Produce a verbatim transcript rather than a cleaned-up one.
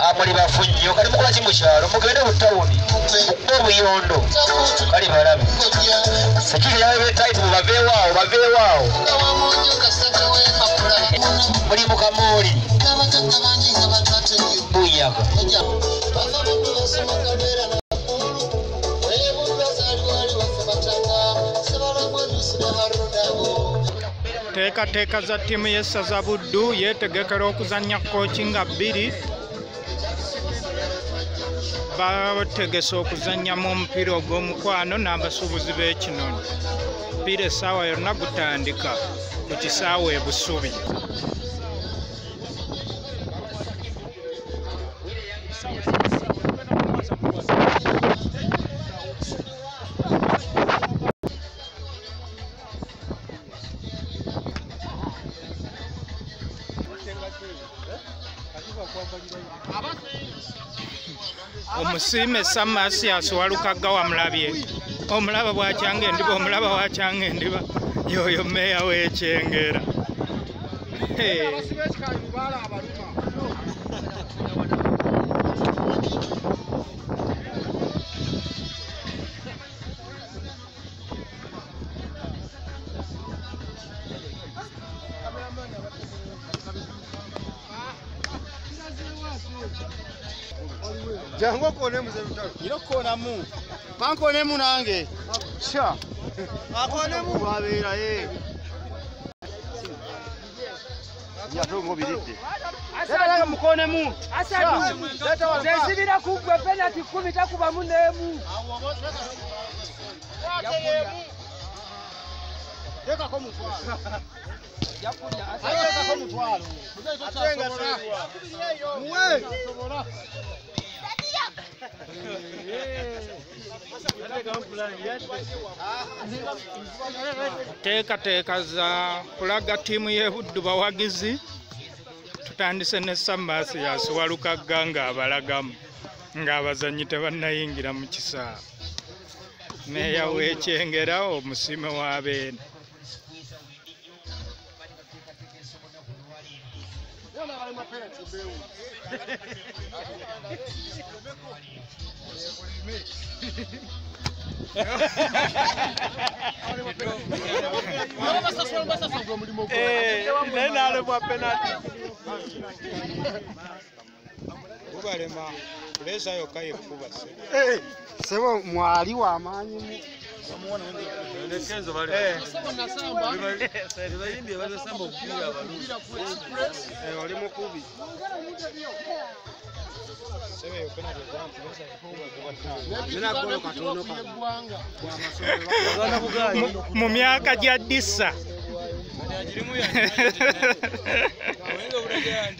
amuli bafunyo kali mukola kimukyalo mugende mu tawuni obuyondo kali balabe sekiri yawe betaiti baveewaawo baveewaawo muli mukamoli buyaga Teka teka za timu y'essaza Buddu yetegekera okuzannya coaching bbiri bategese okuzannya mu mupiira ogw'omukwano n'abasuubuzi b'ekinono. Omupiira essaawa yonna gutandika ku kisaawe e Busubi. Omusiime Samasias Walukagga wamulabye omulaba bwakyanga endiba omulaba wakyanga endiba yoyo meya w'Ekyengera. Jango kone mzee mtaro. Ilo kona mu. Banko ne mu nange. Sha. Akone mu babera ye. Ya tongo birite. Leta langa mukone mu. Asa. Leta wala. Zesibira kugwe penalty kumi takuba mu nemu. Teka ko mutwalo. Yakunya asa. Teka ko mutwalo. Atenga sa. Muwe. Teeka teeka za kulaga tiimu y'e Buddu bawagizi tutandise ne Samasias Walukagga ng'abalagamu ng'abazannyi tebannayingira mu kisaawe. Meeya w'Ekyengera omusiime wa Beene. Eh, nena ale mwa penalty. Ubalema kulesa yo kaye kuba se. Eh, sebo mwali wa manyi mu. Samuona wende. Ndekenzo bale. Eh. Nasamba. Biba yindi bale samba kupira balu. Eh, wali mukubi. Sebe yo penalty za kulesa kuba kuba. Nina golo katono ka. Mu myaka gya ddisa.